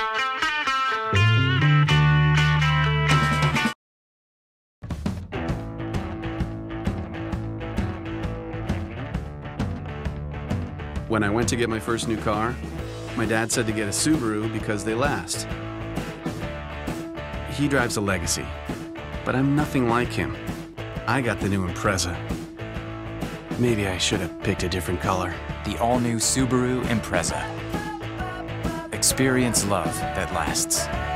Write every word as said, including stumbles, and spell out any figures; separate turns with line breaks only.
When I went to get my first new car, my dad said to get a Subaru because they last. He drives a Legacy, but I'm nothing like him. I got the new Impreza. Maybe I should have picked a different color.
The all-new Subaru Impreza. Experience love that lasts.